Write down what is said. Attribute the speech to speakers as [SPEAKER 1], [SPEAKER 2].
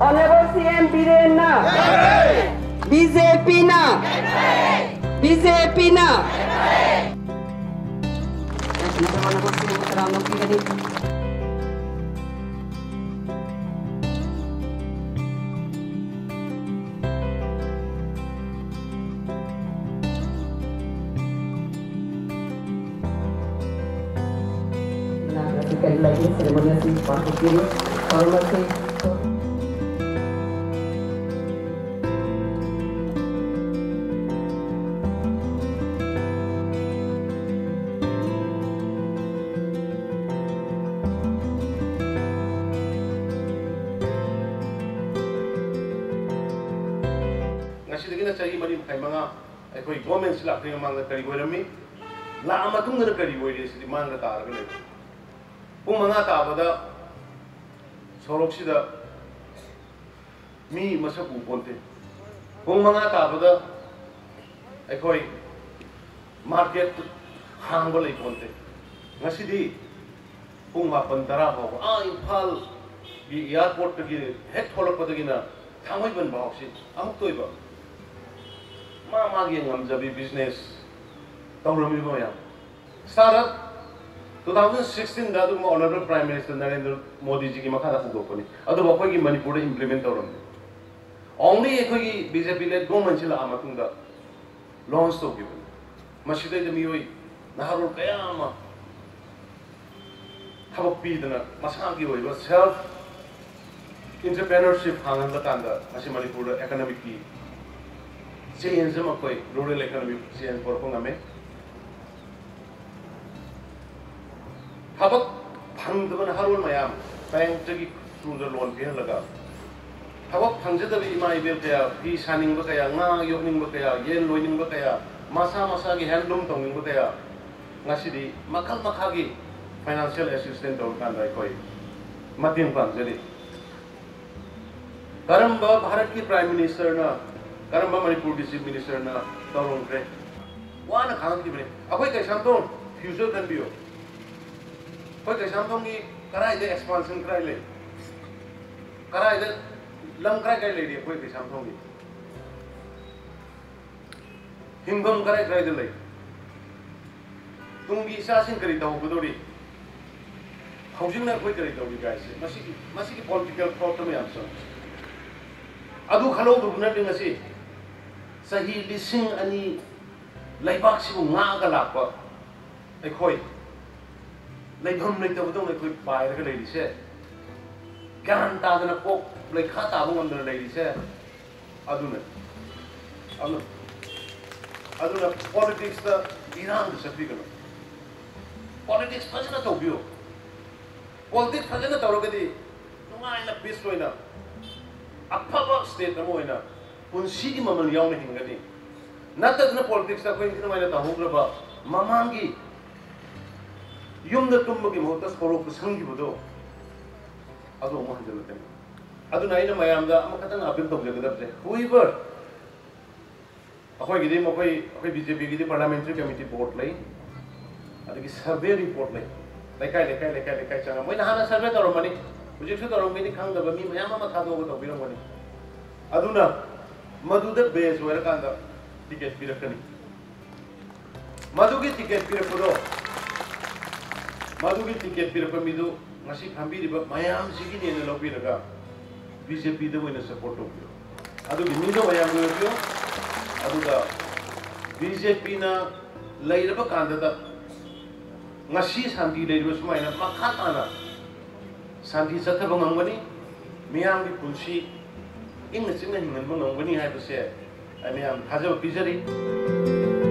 [SPEAKER 1] Honorable CM Biren na BJP na BJP na Honorable CM Karamang Pigani Sekali lagi seremoni si Pak Kiri hormati
[SPEAKER 2] Nasidagina cari mari kay mga ay government sila kay mga kari boyrami la amatung na kari boyre si manga targa le Kung mga tabada sorok sida mi masa puponte. Kung mga tabada ay market Hon'ble ay ponte. Ngasidi kung mapantara ko Imphal di airport tagi het holok patagi na thamoy ban bahok si amuk toy ba. Magi ngamjabi business tawrami ba yan. Startup 2016 da du Honorable Prime Minister Narendra Modi ji ki makha da pugopani adu bakoi ki Manipur implement tawram only ekoi BJP-led Government sila amatung da launch to given masida de mioi naharul kayama habak pi dana masa ki oi ba self entrepreneurship hangan da tanda masi Manipur economic ki change ma koi rural economic change por ko ngame habak phangdaban harul mayam bank tagi through the loan pe laga habak phangjadabi ima ibel kaya fi saning ba kaya nga yokning ba kaya yen loining ba kaya masa gi handloom tongning ba kaya ngasidi makal makhagi financial assistance taw kan dai koi matim pangjali karamba bharat ki prime minister na karamba manipur chief minister na tawrong kre wana khang ki bre akoi kai samtong future kan bio Koi kai samtong ni karai de expansion karai le karai de lam karai kai le di koi kai samtong ni hingam karai de le tung gi sa sin kari taw budori housing na koi kari taw di guys masi ki political problem ya so adu khalo du na ding asi sahi lising ani laibak si nga ga lakpa ai koi Leithom leitabo dong lekoi pai ra lei se gan ta dana pok lei kha ta bong andar lei se aduna politics da Iran da safi kana politics phajana to bio politics phajana to rogadi nungai na peace loina afaba state na moina punsi gi mamal yauna hingadi nata dana politics da ko intina mai na ta hograba mamangi Yumda tumbagi mohta sorok sangi bodo adu mo hanjalaten adu naina mayamda amakatang apil to jagadapse whoever akoi gidi mokoi BJP gidi parliamentary committee board lai adigi survey report lai lekai changa moi nahana survey toromani hujik su toromini khangdaba mi mayam ama thado go to birongani aduna maduda base wera kanda ticket pirakani madugi ticket pirakodo Madugi ticket pira pamidu ngasi khambiriba mayam sigi ne na lobiraga BJP da wena support to bio adu gimido mayam no bio adu da BJP na lairaba kanda da ngasi santi leiru sumaina makhata na santi sathaba ngangani miyam gi punsi ingna chingna hingan ngangani haibase amiyam thajaba pijari